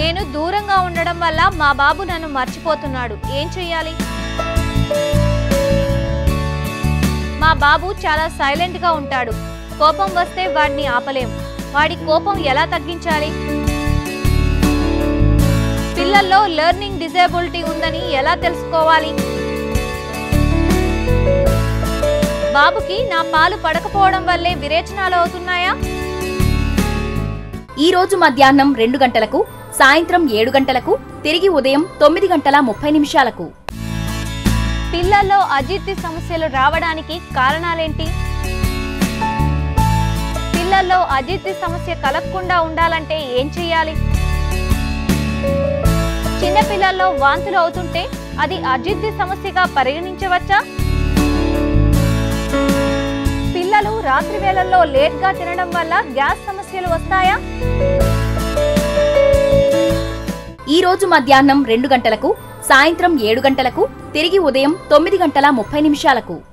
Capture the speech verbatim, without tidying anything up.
నేను దూరంగా ఉండడం వల్ల మా బాబు నన్ను మర్చిపోతున్నాడు. ఏం చెయ్యాలి? మా బాబు చాలా సైలెంట్ గా ఉంటాడు. కోపం వస్తే వాడిని ఆపలేం. వాడి కోపం ఎలా తగ్గించాలి? పిల్లల్లో లెర్నింగ్ డిజేబిలిటీ ఉందని ఎలా తెలుసుకోవాలి? బాబుకి నా పాలు పడకపోవడం వల్లే విరేచనాలు అవుతున్నాయా? ఈ రోజు మధ్యాహ్నం రెండు గంటలకు, సాయంత్రం ఏడు గంటలకు, తిరిగి ఉదయం తొమ్మిది గంటల ముప్పై నిమిషాలకు. పిల్లల్లో అజీర్తి సమస్యలు రావడానికి కారణాలేంటి? పిల్లల్లో అజీర్తి సమస్య కలగకుండా ఉండాలంటే ఏం చేయాలి? చిన్నపిల్లల్లో వాంతులు అవుతుంటే అది అజీర్తి సమస్యగా పరిగణించవచ్చా? పిల్లలు రాత్రి వేళల్లో లేట్ గా తినడం వల్ల గ్యాస్ సమస్యలు వస్తాయా? ఈ రోజు మధ్యాహ్నం రెండు గంటలకు, సాయంత్రం ఏడు గంటలకు, తిరిగి ఉదయం తొమ్మిది గంటల ముప్పై నిమిషాలకు.